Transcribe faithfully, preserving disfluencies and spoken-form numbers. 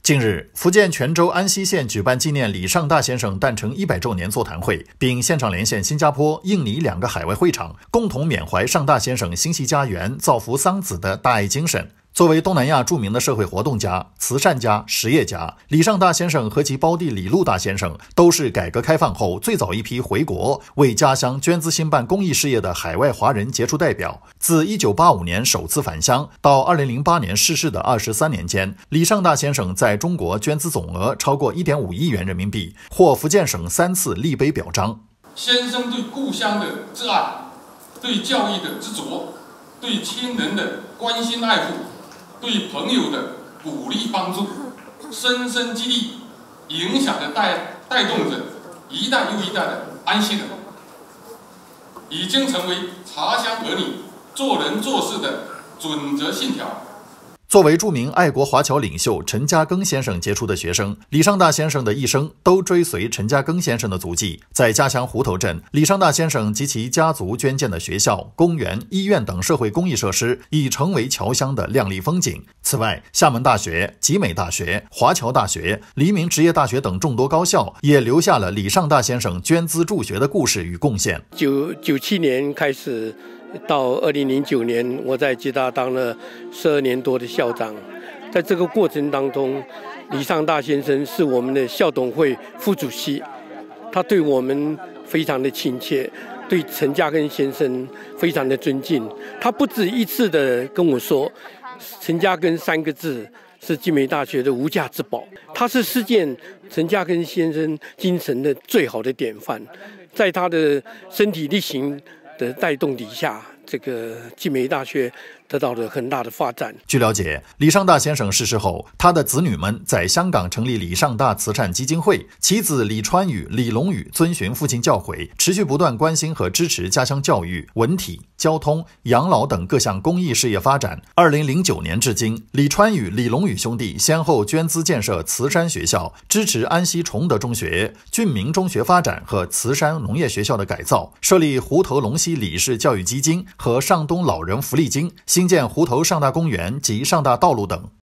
近日，福建泉州安溪县举办纪念李尚大先生诞辰一百周年座谈会，并现场连线新加坡、印尼两个海外会场，共同缅怀尚大先生心系家园、造福桑梓的大爱精神。作为东南亚著名的社会活动家、慈善家、实业家，李尚大先生和其胞弟李禄大先生都是改革开放后最早一批回国为家乡捐资兴办公益事业的海外华人杰出代表。自一九八五年首次返乡到二零零八年逝世的二十三年间，李尚大先生在中国捐资总额超过一点五亿元人民币，获福建省三次立碑表彰。 先生对故乡的挚爱，对教育的执着，对亲人的关心爱护，对朋友的鼓励帮助，深深激励，影响着带带动着一代又一代的安溪人，已经成为茶乡儿女做人做事的准则信条。 作为著名爱国华侨领袖陈嘉庚先生杰出的学生，李尚大先生的一生都追随陈嘉庚先生的足迹。在家乡湖头镇，李尚大先生及其家族捐建的学校、公园、医院等社会公益设施已成为侨乡的亮丽风景。此外，厦门大学、集美大学、华侨大学、黎明职业大学等众多高校也留下了李尚大先生捐资助学的故事与贡献。 九九七年开始到二零零九年，我在暨大当了十二年多的校长。在这个过程当中，李尚大先生是我们的校董会副主席，他对我们非常的亲切，对陈嘉庚先生非常的尊敬。他不止一次的跟我说，陈嘉庚三个字是暨美大学的无价之宝，他是实践陈嘉庚先生精神的最好的典范。在他的身体力行的带动底下，这个暨美大学得到了很大的发展。 据了解，李尚大先生逝世后，他的子女们在香港成立李尚大慈善基金会，其子李川宇、李龙宇遵循父亲教诲，持续不断关心和支持家乡教育、文体、交通、养老等各项公益事业发展。二零零九年至今，李川宇、李龙宇兄弟先后捐资建设慈山学校，支持安溪崇德中学、俊明中学发展和慈山农业学校的改造，设立湖头龙溪李氏教育基金和上东老人福利金，兴建湖头上大公园及上大道路等。